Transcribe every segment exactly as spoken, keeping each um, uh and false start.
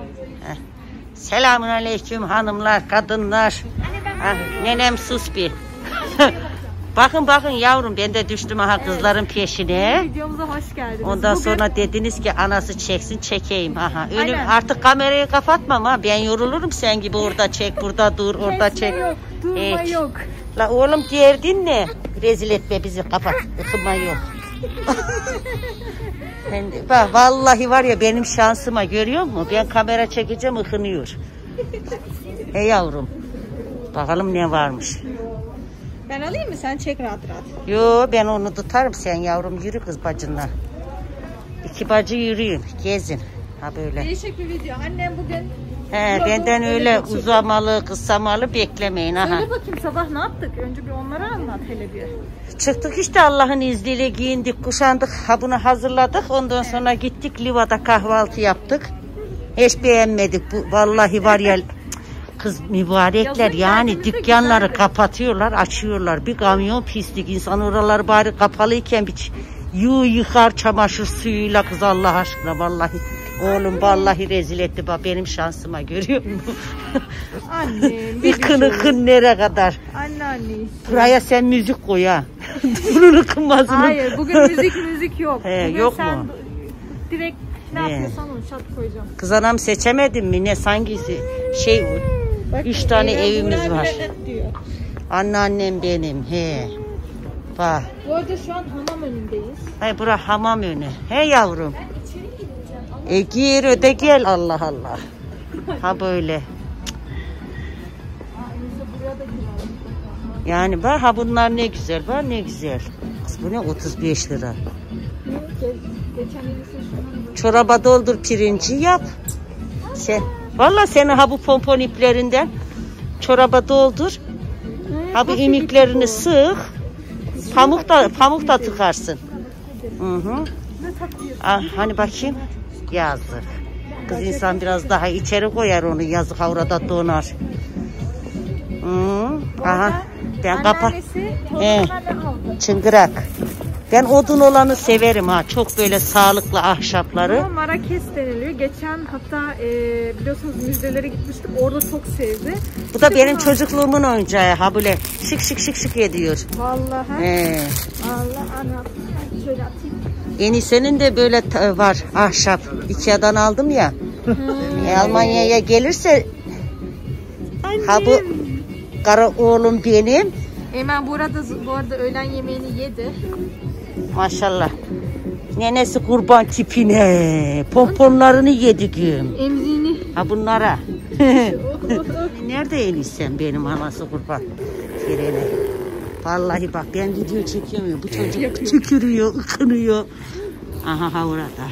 Selamun aleyküm hanımlar, kadınlar. Ah, nenem sus bir. Bakın bakın yavrum, ben de düştüm aha evet. Kızların peşine. Videomuza hoş geldiniz. Ondan Bugün... sonra dediniz ki anası çeksin, çekeyim. Aha. Öyle artık kamerayı kapatmam ha. Ben yorulurum sen gibi, orada çek, burada dur, orada Kesme çek. Yok, durma evet. Yok. La oğlum derdin ne? Rezil etme bizi, kapat. Ikıma yok. Ben de, bak vallahi var ya, benim şansıma görüyor musun? Ben kamera çekeceğim, ıkınıyor. Hey yavrum. Bakalım ne varmış. Ben alayım mı? Sen çek rahat rahat. Yo, ben onu tutarım, sen yavrum yürü kız bacınla. İki bacı yürüyün, gezin. Ha böyle. Değişik bir video. Annem bugün... He, benden öyle uzamalı, kısamalı beklemeyin. Aha. Söyle bakayım, sabah ne yaptık? Önce bir onları anlat hele bir. Çıktık işte Allah'ın izniyle, giyindik, kuşandık. Ha bunu hazırladık. Ondan evet. Sonra gittik Liva'da kahvaltı yaptık. Hiç beğenmedik. Bu vallahi var ya... Kız mübarekler yani dükkanları güzeldi. Kapatıyorlar, açıyorlar. Bir kamyon pislik, insan oralar bari kapalıyken bir yuh yıkar çamaşır suyuyla kız, Allah aşkına vallahi. Oğlum vallahi rezil etti bak, benim şansıma görüyor musun? Annem. Yıkın yıkın nereye kadar? Anne anne. Buraya sen müzik koy ha. Bunun ıkınmasını. Hayır, bugün müzik müzik yok. He, bugün yok sen mu? Direkt ne He. yapıyorsan onu şat koyacağım. Kız anam seçemedim mi ne, sangisi şey o. Bak, üç tane evimiz var. Anneannem benim. He. Bak. Bu arada şu an hamam önündeyiz. Hay bura hamam önü. He yavrum. E gir öde gel, Allah Allah. Ha böyle. Yani bak ha, bunlar ne güzel, bak ne güzel. Kız bu ne, otuz beş lira. Çoraba doldur, pirinci yap. Sen vallahi seni ha bu pompon iplerinden çoraba doldur. Ha bu imiklerini sık. Pamuk da pamuk da tıkarsın. Hı hı. Ah, hani bakayım. Yazık. Kız insan biraz daha içeri koyar onu, yazık orada donar. Hı. Aha. Ben kapat. He. Çıngırak. Ben odun olanı severim ha. Çok böyle sağlıklı ahşapları. Bu Marrakes deniliyor. Geçen hatta e, biliyorsunuz müzelere gitmiştik. Orada çok sevdi. Bu da işte benim çocukluğumun oyuncağı ha, böyle şık şık şık şık ediyor. Vallahi. He. Allah ana. Şöyle atayım. Yeni senin de böyle var ahşap. Ikea'dan aldım ya. E, Almanya'ya gelirse annem. Ha bu kara oğlum benim. Hemen burada bu arada öğlen yemeğini yedi. Maşallah. Nenesi kurban tipine. Pomponlarını yedi gün. Emziğini. Ha bunlara. Nerede enişsem benim anası kurban. Girene. Vallahi bak ben video çekemiyorum. Bu çocuk tükürüyor, ıkınıyor. Aha ha orada.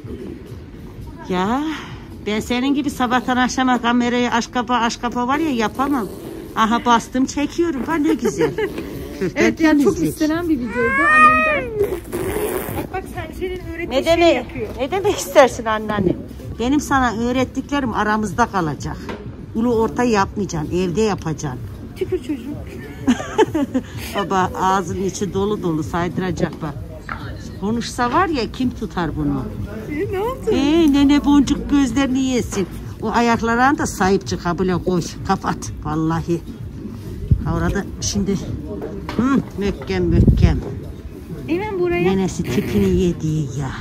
Ya ben senin gibi sabahtan akşama kamerayı aşk kapa aşk kapa var ya yapamam. Aha bastım çekiyorum. Ha ne güzel. Evet yani çok istenen bir videoydu annemden. Bak bak sen, senin öğrettiğin ne demek, şey yapıyor. Ne demek istersin anneannem? Benim sana öğrettiklerim aramızda kalacak. Ulu orta yapmayacaksın. Evde yapacaksın. Tükür çocuğum. Baba ağzının içi dolu dolu saydıracak bak. Konuşsa var ya kim tutar bunu? E, ne yaptın? Ee, nene boncuk gözlerini yesin. O ayaklarına da sahip çık ha, böyle koy. Kapat. Vallahi. Ha orada şimdi hı, mökkem mökkem. Hemen buraya. Nenesi tipini yediği ya.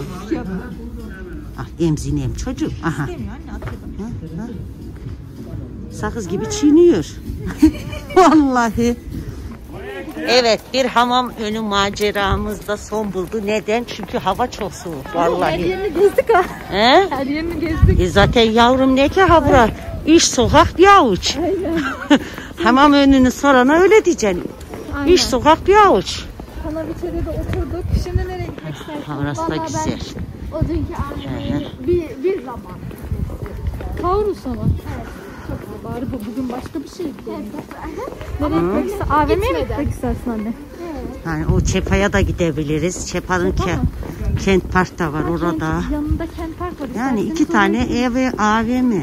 Ah emzinem çocuk. Aha. Ha, ha. Sakız gibi çiğniyor. Vallahi. Evet, bir hamam önü maceramız da son buldu. Neden? Çünkü hava çok soğuk. Vallahi. Her yerini gezdik ha. He? Her yerini gezdik. E zaten yavrum ne ki ha bura? İş sokak bir avuç. Hamam önünü sorana öyle diyeceksin. Aynen. İş sokak bir avuç. Kanal içeride oturduk. Şimdi nereye gitmek istersin? Ha, orası da güzel. O dünkü anneyi bir, bir zaman. Kavrus ama. Evet. Çok bari bu bugün başka bir şey. Nereye gitmek istersin? A V M'ye mi gitmek istersin anne? Evet. Yani o Çepa'ya da gidebiliriz. Çepa'nın ke kent park da var ha, orada. Kent, yanında kent park var. Yani iki tane ev ve A V M.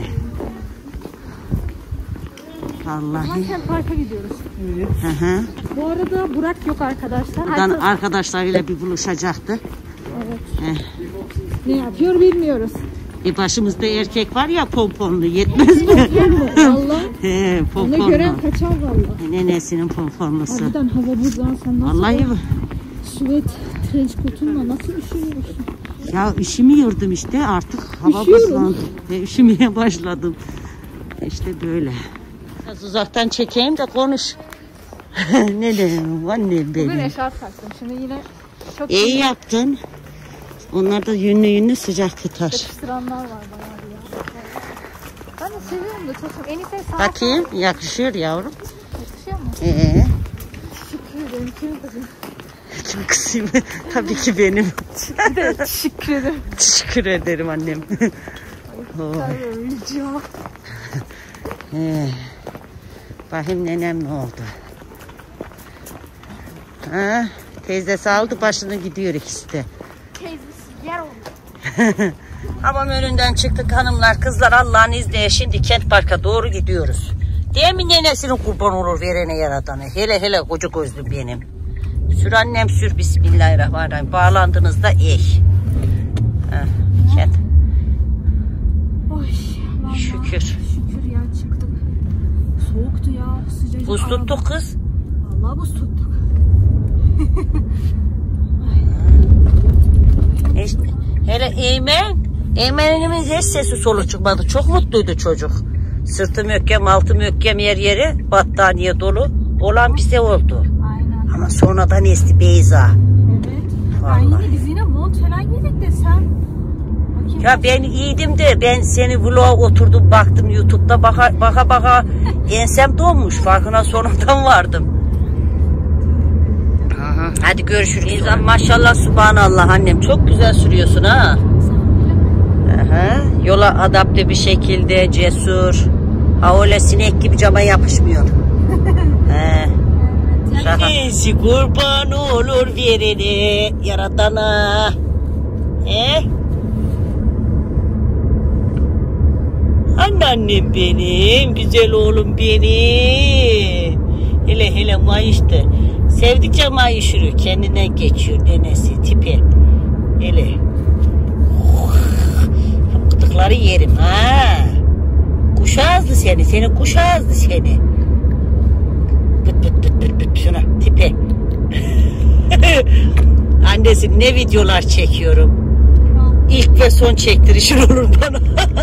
Vallahi. Kent parka gidiyoruz. Evet. Hı hı. Bu arada Burak yok arkadaşlar. Buradan Artık... arkadaşlarıyla bir buluşacaktı. Evet. Heh. Ne yapıyor bilmiyoruz. E başımızda erkek var ya pomponlu, yetmez mi? Valla. He, Onu pomponlu. gören kaçar valla. Nenesinin pomponlusu. Harbiden hava buz lan, sen nasıl? Vallahi mi? Süvet trenç kotunla nasıl üşüyorsun? Ya üşümüyordum işte, artık hava Üşüyorum. buzlandı. Ve üşümeye başladım. İşte böyle. Biraz uzaktan çekeyim de konuş. Ne dedim annem Bugün benim. eşarp taktım. Şimdi yine çok İyi yaptın. Onlar da yünlü yünlü sıcak tutar. yakıştıranlar var bayağı ya. Ben de seviyorum da çok. En iyisi sağ Bakayım, yakışıyor yavrum. yakışıyor mu? Ee, Teşekkür ederim. Kim kızım? kim kısayım? Tabii ki benim. Teşekkür ederim. Teşekkür ederim annem. Oh. Rica. Ee, bakayım nenem ne oldu? Ha, teyzesi aldı başını gidiyor ikisi de. Teyzesi yer oldu. Hamam önünden çıktık hanımlar, kızlar, Allah'ın izniyle şimdi Kent Park'a doğru gidiyoruz. Değil mi nenesinin kurban olur verene yaradanı? Hele hele koca gözlüm benim. Sür annem sür, bismillahirrahmanirrahim. Bağlandığınızda ey. Ha, Kent. Oy. Vallahi Şükür. Şükür ya, çıktık. Soğuktu ya, sıcacık. Buz araba. tuttuk kız. Vallahi buz tuttuk. İşte, hele Eymen. Eymen'imin hiç sesi solu çıkmadı. Çok mutluydu çocuk. Sırtı mökkem, altı mökkem, yer yeri battaniye dolu. Olan bize oldu. Aynen. Ama sonradan esti Beyza. Evet. Ben Vallahi. yine biz yine mont falan yedik de sen. Bakayım. Ya ben iyiydim de ben seni vloga oturdum baktım YouTube'da baka baka, baka ensem donmuş, farkına sonradan vardım. Aha, hadi görüşürüz. İnsan maşallah subhanallah annem çok güzel sürüyorsun ha. Aha, yola adapte bir şekilde cesur. Ha öyle sinek gibi cama yapışmıyor. He. Neyse kurban olur verene yaradana. He? Anneannem benim, güzel oğlum benim. Hele hele mayıştı. Sevdikçe mayışır, kendinden geçiyor nenesi tipi. Hele. Gıdıkları yerim ha. Kuş ağızlı seni, seni kuş ağızlı seni. Pıt pıt pıt pıt pıt şuna tipi. Annesi ne videolar çekiyorum. İlk ve son çektirişin olur bana.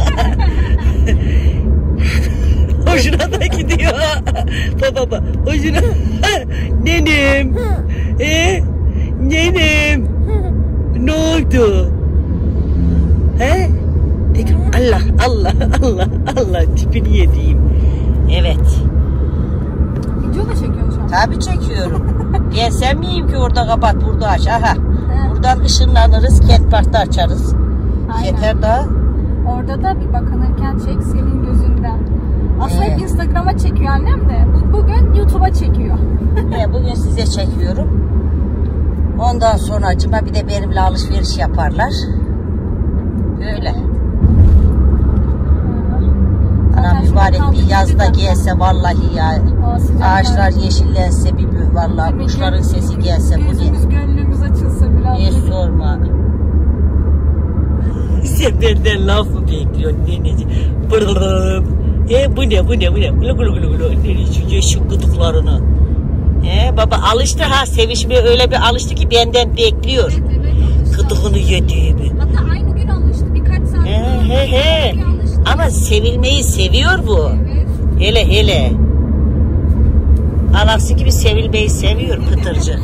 Hoşuna da gidiyor. Baba baba. Hoşuna. Nenem. E? Nenem. Ne oldu? He? Allah Allah Allah Allah tipini yediğim. Evet. Video mu çekiyorsun şu an? Tabii çekiyorum. Gelsem miyim ki orada kapat burada aç. Aha. Buradan ışınlanırız. Kent Park'ta açarız. Aynen. Yeter daha. Orada da bir bakınırken çek senin gözünden. Aslında Evet. Instagram'a çekiyor annem de. Bu, bugün YouTube'a çekiyor. He, bugün size çekiyorum. Ondan sonra acıma bir de benimle alışveriş yaparlar. Böyle. Ana mübarek bir yazda gelse vallahi ya. Ağaçlar yeşillense bir bir vallahi kuşların sesi gelse bu ne? Gözümüz gönlümüz açılsa biraz. Hiç sorma. Sen benden laf mı bekliyorsun neneciğim? Brrrr. E bu ne bu ne bu ne? Gulu gulu gulu gulu. Neneciğim şu gıdıklarını. E baba alıştı ha, sevişmeye öyle bir alıştı ki benden bekliyor. Evet, evet, Gıdıkını yediğimi. hatta aynı gün alıştı. Birkaç saat. He he he. Ama sevilmeyi seviyor bu. Evet. Hele hele. Anası gibi sevilmeyi seviyor pıtırcık.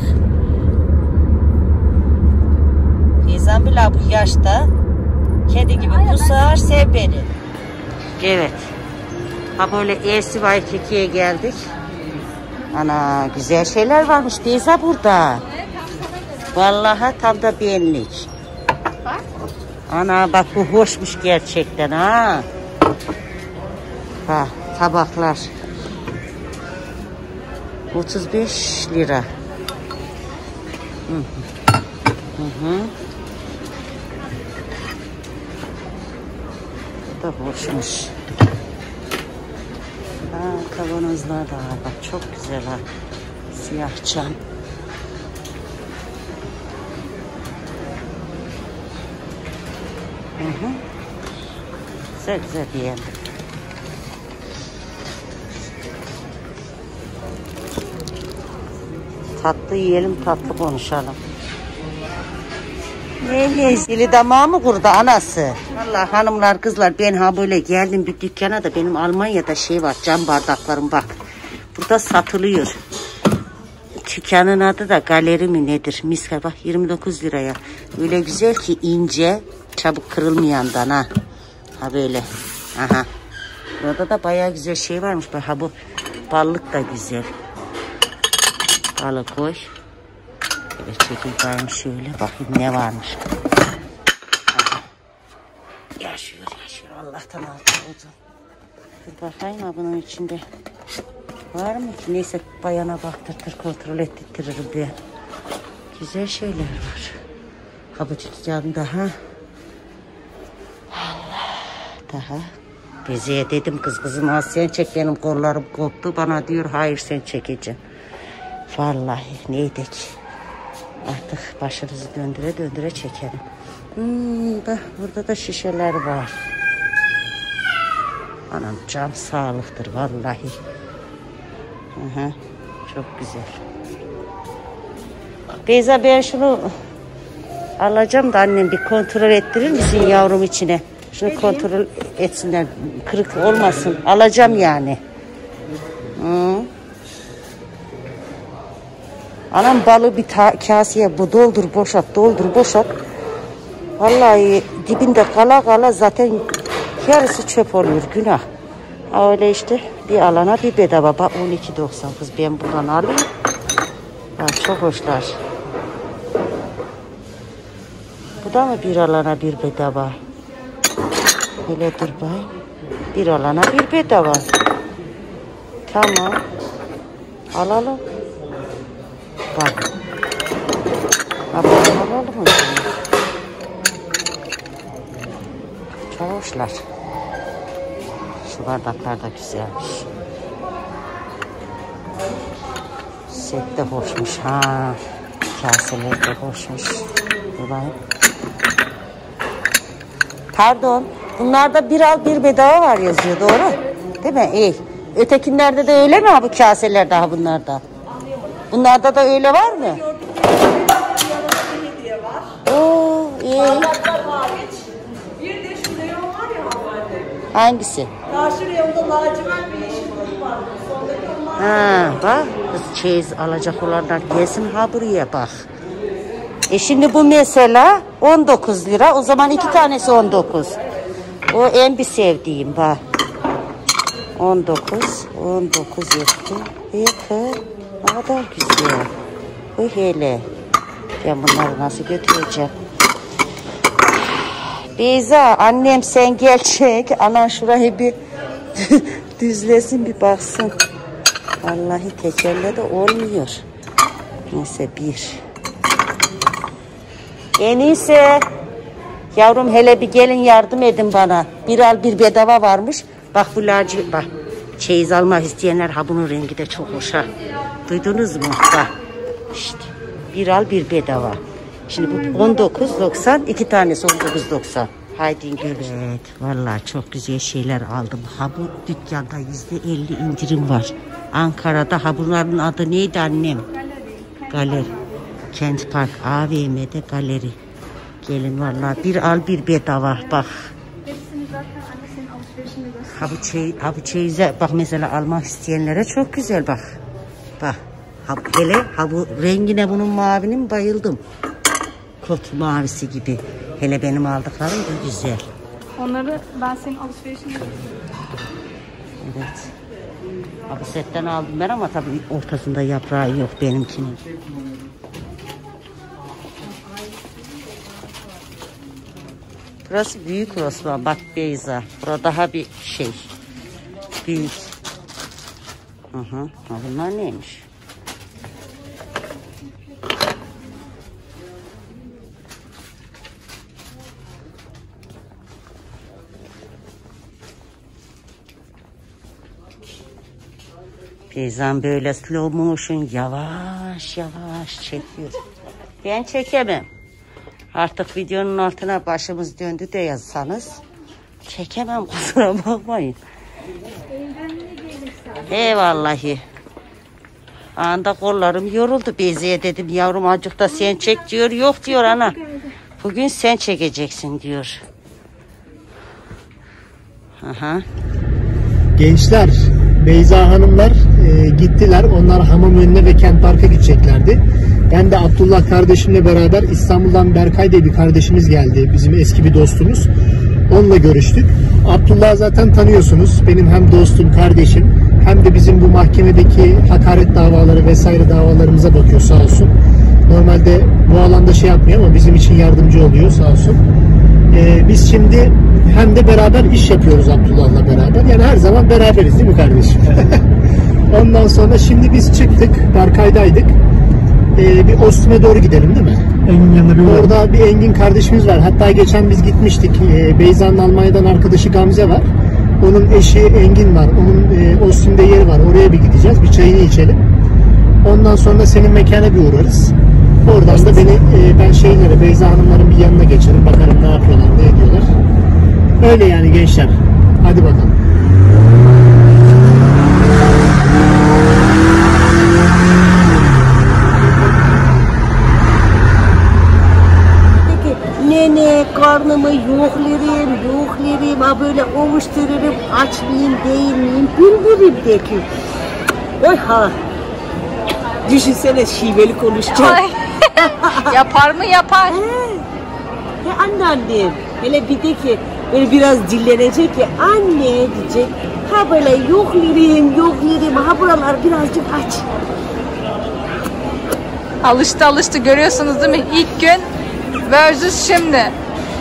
İnsan bile bu yaşta kedi gibi kusar, sev beni. Evet. Ha böyle Ersi Waikiki'ye geldik. Ana güzel şeyler varmış Beyza burada. Vallahi tam da benlik. Ana bak bu hoşmuş gerçekten ha. Ha tabaklar. otuz beş lira. Hı hı. Hı hı. Bu da hoşmuş. Ha, kavanozlar da var. Bak çok güzel ha. Siyah cam. Hı hı. Güzel güzel beğendim. Tatlı yiyelim, tatlı konuşalım. Ne ne? Dili damağı mı kurdu anası? Vallahi hanımlar kızlar, ben ha böyle geldim bir dükkana da, benim Almanya'da şey var, cam bardaklarım bak. Burada satılıyor. Dükkanın adı da Galeri mi nedir? Miska bak, yirmi dokuz liraya. Öyle güzel ki, ince, çabuk kırılmayandan ha. Ha böyle. Aha. Burada da bayağı güzel şey varmış. Bak ha, bu ballık da güzel. Balık koy. Böyle çekileyim şöyle, bakayım ne varmış. Aha. Yaşıyor yaşıyor, Allah'tan altı oldu. Dur bakayım ha, bunun içinde var mı ki? Neyse, bayana baktırtır, kontrol ettirtirim diye. Güzel şeyler var. Kabı tutacağım daha. Allah, daha. Beziye dedim, kız kızım az sen çek, benim kollarım koptu. Bana diyor hayır sen çekeceksin. Vallahi neydik. Artık başınızı döndüre döndüre çekelim. Hmm, bak burada da şişeler var. Anam, cam sağlıktır vallahi. Aha, çok güzel. Beyza, ben şunu alacağım da annem bir kontrol ettirir misin yavrum içine? Şunu Peki. Kontrol etsinler, kırık olmasın. Alacağım yani. Hı. Anam, balı bir kaseye bu doldur boşalt, doldur boşalt. Vallahi dibinde kala kala zaten yarısı çöp oluyor, günah. Öyle işte, bir alana bir bedava. Bak on iki doksan kız, ben buradan alayım. Bak çok hoşlar. Bu da mı bir alana bir bedava? Öyle dur bay. Bir alana bir bedava. Tamam. Alalım. Bak. Alalım mı? Çok hoşlar. Şu bardaklar da güzelmiş. Set de hoşmuş ha. Kaseler de hoşmuş. Bakayım. Pardon. Bunlarda bir al bir bedava var yazıyor, doğru? Değil mi? İyi. Ötekinlerde de öyle mi ha, bu kaseler daha bunlarda? Bunlarda da öyle var mı? Oo, iyi. Bardaklar hariç. Bir de şu leon var ya hanımefendi. Hangisi? Karşı reyonda lacivert bir yeşillik var. Sondaki onlar. Ha bak, kız çeyiz alacak olanlar gelsin ha buraya bak. E şimdi bu mesela on dokuz lira, o zaman iki tanesi on dokuz. O en bir sevdiğim bak. on dokuz, on dokuz etti. Bakın, ne kadar güzel. Bu hele. Ben bunları nasıl götüreceğim? Beyza, annem sen gel çek. Anan şurayı bir düzlesin, bir baksın. Vallahi tekerle de olmuyor. Neyse bir. En iyisi. Yavrum hele bir gelin yardım edin bana. Bir al bir bedava varmış. Bak bu laci, bak. Çeyiz almak isteyenler, ha bunun rengi de çok hoş ha. Duydunuz mu? Bak. İşte. Bir al bir bedava. Şimdi bu on dokuz doksan, iki tanesi on dokuz doksan. Haydi gülüm. Evet, vallahi çok güzel şeyler aldım. Ha bu dükkanda yüzde elli indirim var. Ankara'da, ha bunların adı neydi annem? Galeri. Galeri. Kent Park A V M'de galeri. Gelin vallahi bir al bir bedava bak. Hepsini zaten annesinin alışverişinde gösteriyor. Ha bu çey, ha bu çeyize bak mesela, almak isteyenlere çok güzel bak. Bak. Ha hele ha bu rengine, bunun mavinin bayıldım. Kot mavisi gibi. Hele benim aldıklarım da güzel. Onları ben senin alışverişinde gösteriyorum. Evet. Ha bu setten aldım ben ama tabii ortasında yaprağı yok benimkinin. Burası büyük Osman. Bak Beyza. Burada daha bir şey. Büyük. Hı hı. Bunlar neymiş? Beyza'm böyle slow motion yavaş yavaş çekiyor. Ben çekemem. Artık videonun altına başımız döndü de yazsanız Çekemem kusura bakmayın. Eyvallahi. Anda kollarım yoruldu. Beziye dedim yavrum acık da sen çek diyor. Yok diyor ana. Bugün sen çekeceksin diyor. Aha. Gençler, Beyza hanımlar e, gittiler. Onlar hamam önüne ve kent parka gideceklerdi. Ben de Abdullah kardeşimle beraber İstanbul'dan Berkay diye bir kardeşimiz geldi. Bizim eski bir dostumuz. Onunla görüştük. Abdullah zaten tanıyorsunuz. Benim hem dostum, kardeşim hem de bizim bu mahkemedeki hakaret davaları vesaire davalarımıza bakıyor sağ olsun. Normalde bu alanda şey yapmıyor ama bizim için yardımcı oluyor sağ olsun. Ee, biz şimdi hem de beraber iş yapıyoruz Abdullah'la beraber. Yani her zaman beraberiz değil mi kardeşim? Ondan sonra şimdi biz çıktık. Berkay'daydık. Ee, bir Ostim'e doğru gidelim değil mi? Engin yanında bir Orada bir Engin kardeşimiz var. Hatta geçen biz gitmiştik. Ee, Beyza'nın Almanya'dan arkadaşı Gamze var. Onun eşi Engin var. Onun e, Ostim'de yeri var. Oraya bir gideceğiz. Bir çayını içelim. Ondan sonra senin mekana bir uğrarız. Oradan da beni e, ben şeylere Beyza Hanımların bir yanına geçerim. Bakarım ne yapıyorlar, ne ediyorlar. Öyle yani gençler. Hadi bakalım. Nene karnımı yohlarım, yohlarım, ha böyle ovuştururum, aç mıyım, değil miyim, bilmiyorum de ki. Oy ha. Düşünsene şiveli konuşacak. Yapar mı yapar? Ya anneannem, hele bir de ki böyle biraz dillenecek ya, anne diyecek. Ha böyle yohlarım, yohlarım, ha buralar birazcık aç. Alıştı alıştı, görüyorsunuz değil mi? İlk gün versus şimdi.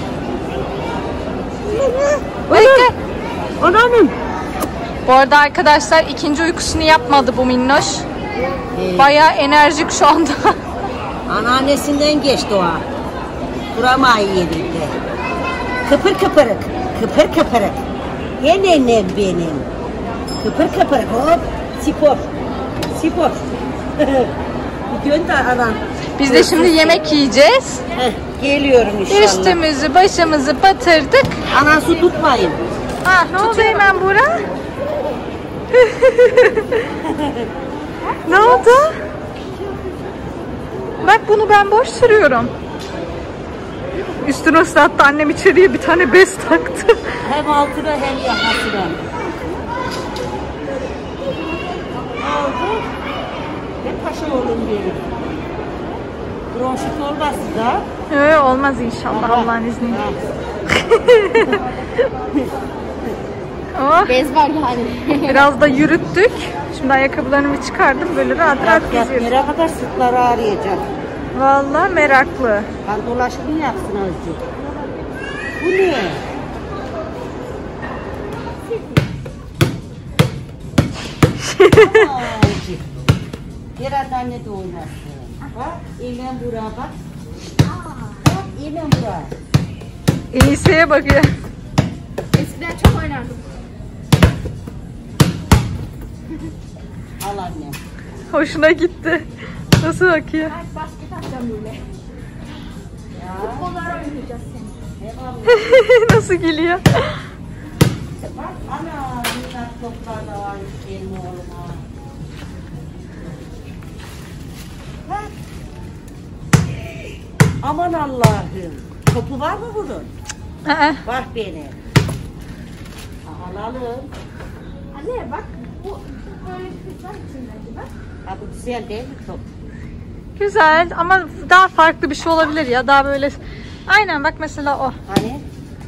Bekle. Anneannem. Bu arada arkadaşlar ikinci uykusunu yapmadı bu minnoş. Ee, Bayağı enerjik şu anda. Anneannesinden geçti o. Duramayı yerinde. Kıpır kıpırık, kıpır kıpırık. Ye nenem benim. Kıpır kıpırık hop. Spor. Spor. Gidiyorsun da anan. Biz de şimdi yemek yiyeceğiz. Heh, geliyorum inşallah. Üstümüzü başımızı batırdık. Anan su tutmayın. Ah ne oldu hemen Buğra? Ne oldu? Bak bunu ben boş sürüyorum. Üstüne ıslattı annem, içeriye bir tane bez taktı. Hem altına hem yakasına. Ne oldu? Ne paşa oğlum benim. Bronşit olmasın da. Ee, olmaz inşallah Allah'ın izniyle. Oh. Bez var yani. Biraz da yürüttük. Şimdi ayakkabılarımı çıkardım. Böyle rahat rahat geziyorum. Nereye kadar sırtları ağrıyacak. Vallahi meraklı. Kan dolaşımı yapsın azıcık. Bu ne? Azıcık. Biraz anne de oynasın. Bak, eğlen buraya bak. Bak, eğlen buraya. Enise'ye bakıyor. Eskiden çok oynardım. Al annem. Hoşuna gitti. Nasıl bakıyor? Ben basket atacağım böyle. Futbollar oynayacağız seni. Nasıl gülüyor? Bak, ana, minnak toplar da varmış benim oğluma. Bak. Aman Allah'ım. Topu var mı bunun? Aa, Bak beni. Alalım. Anne bak bu, bu böyle kızlar için bence bak. Ha, bu güzel değil mi top? güzel ama daha farklı bir şey olabilir ya. Daha böyle... Aynen bak mesela o. Hani?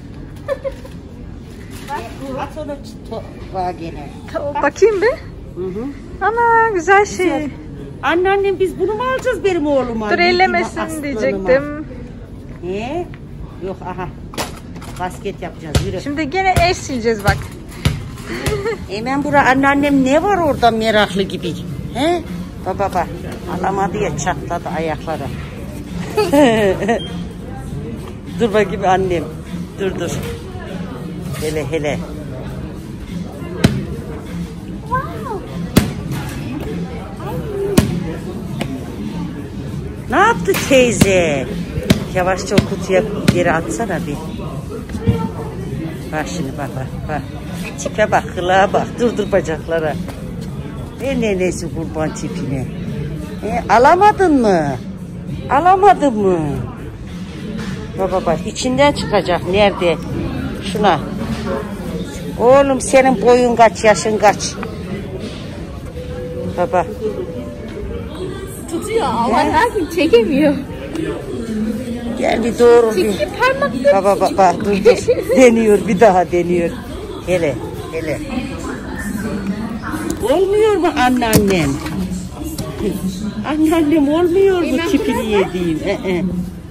Bak bu. At onu top var gene. Ta- Bakayım bir. Hı hı. Ana güzel şey. Güzel. Anneannem biz bunu mu alacağız benim oğluma? Dur Bildiğime, ellemesin aslanıma. diyecektim. Ne? Yok aha. Basket yapacağız yürü. Şimdi gene el sileceğiz bak. Hemen bura anneannem ne var orada meraklı gibi? He? Baba bak. Alamadı ya çatladı ayakları. Dur bakayım annem. Dur dur. Hele hele. Ne yaptı teyze? Yavaşça o kutuya geri atsana bir. Bak şimdi bak bak bak. Tipe bak, kılığa bak. Dur dur bacaklara. E nenesi kurban tipine. E, alamadın mı? Alamadın mı? Baba bak içinden çıkacak. Nerede? Şuna. Oğlum senin boyun kaç, yaşın kaç? Baba. Tutuyor ama ne yapayım, çekemiyor. Gel bir doğru bir. Baba baba dur dur. Deniyor, bir daha deniyor. Hele hele. Olmuyor mu anneannem? Anneannem olmuyor mu tipini yediğim? Ee, e.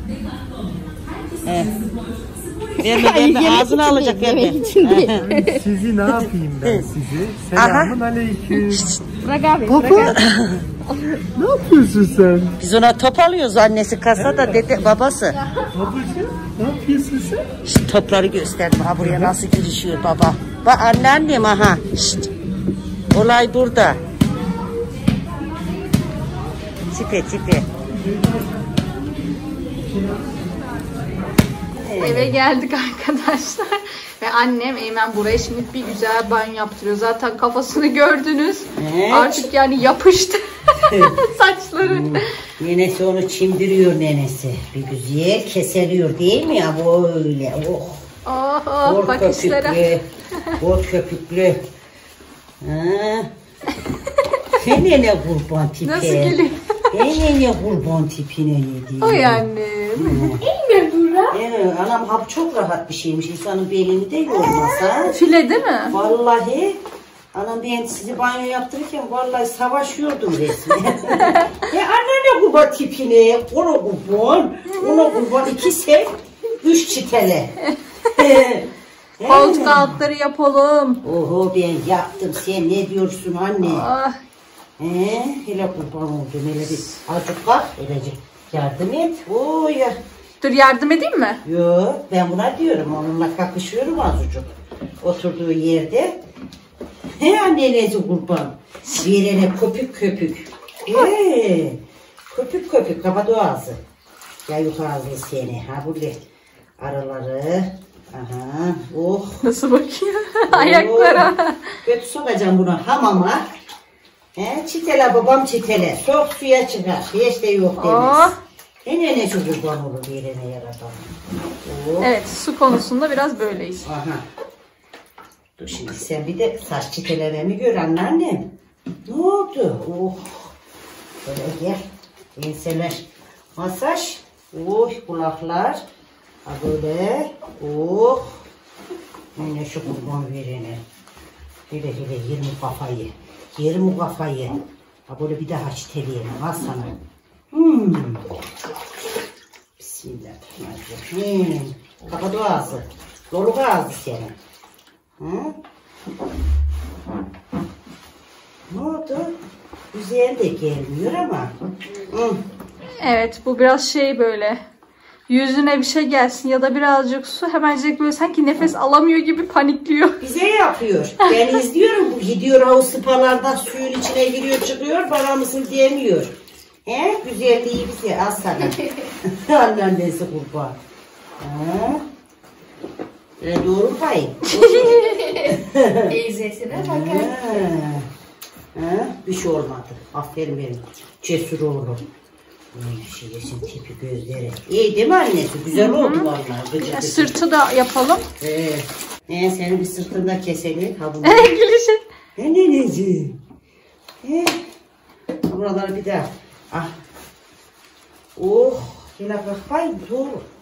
E. Verme verme, ağzını alacak verme. Sizi ne yapayım ben sizi? Selamun aleyküm. Bırak abi. Baba. Ne yapıyorsun sen? Biz ona top alıyoruz, annesi kasada, dede babası. Babacığım ne yapıyorsun sen? Şişt, topları gösterdim ha, buraya nasıl girişiyor baba. Bak anneannem aha. Şişt. Olay burada. Tipe tipe. Eve geldik arkadaşlar. Ve annem Eymen buraya şimdi bir güzel banyo yaptırıyor. Zaten kafasını gördünüz. Evet. Artık yani yapıştı saçları. Nenesi onu çimdiriyor nenesi. Bir güzel keseliyor değil mi ya, böyle. Oh. Oh oh, Bol bakışlara. köpüklü. Bol köpüklü. Ha. Sen nene kurban tipi. Nasıl gülüyor? Ben nene kurban tipine yediğim. Oy annem. Evet, anam hap çok rahat bir şeymiş. İnsanın belini de yormaz ha. File değil mi? Vallahi anam, ben sizi banyo yaptırırken vallahi savaşıyordum resmen. Ya anne ne kurban tipine, ona kurban, ona kurban iki sev, üç çitele. Koltuk altları yapalım. Oho ben yaptım, sen ne diyorsun anne? Ah. Ee, hele kurban oldum, hele bir azıcık kalk, helecik yardım et. Oo ya. Dur yardım edeyim mi? Yok, ben buna diyorum, onunla kakışıyorum azıcık. Oturduğu yerde. He annenizi kurban. Bir ele köpük köpük. He, köpük köpük, kapadı ağzı. Ya yukarı ağzı seni, ha böyle araları. Aha, oh. Nasıl bakıyor? Ayaklara. Götü sokacağım bunu hamama. He, çitele babam çitele. Sok suya çıkar, hiç de yok demez. Oh. En öne şu kurban olur yerine yaratan. Oh. Evet, su konusunda biraz böyleyiz. Aha. Dur şimdi sen bir de saç çitelememi gör anneannem. Ne oldu? Oh. Böyle gel. Enseler. Masaj. Oh, kulaklar. Ha böyle. Oh. Yine şu kurban verene. Hele hele yirmi kafayı. Yirmi kafayı. Ha böyle bir daha çiteleyelim. Al sana. Hmm. Bismillahirrahmanirrahim. Kapadı ağzı. Dolu ağzı senin. Hı? Ne oldu? Üzerine de gelmiyor ama. Hı. Evet, bu biraz şey böyle. Yüzüne bir şey gelsin ya da birazcık su, hemencik böyle sanki nefes alamıyor gibi panikliyor. Bize yapıyor. Ben izliyorum. Bu gidiyor o spalarda suyun içine giriyor çıkıyor. Bana mısın diyemiyor. He? Güzelliği bize. Az sana. Annesi kurban. Ha? E, doğru pay. Teyzesine bakar. Ha? Bir şey olmadı. Aferin benim. Cesur oğlum. Şeysin tipi gözleri. İyi değil mi annesi? Güzel oldu vallahi. Gıcır gıcır. Sırtı da yapalım. Ee, ee, senin bir sırtında keselim. Ha bunu. Gülüşün. Ne neneciğim? He? Buraları bir daha. Ah. Oh. Yine bak. Vay doğru.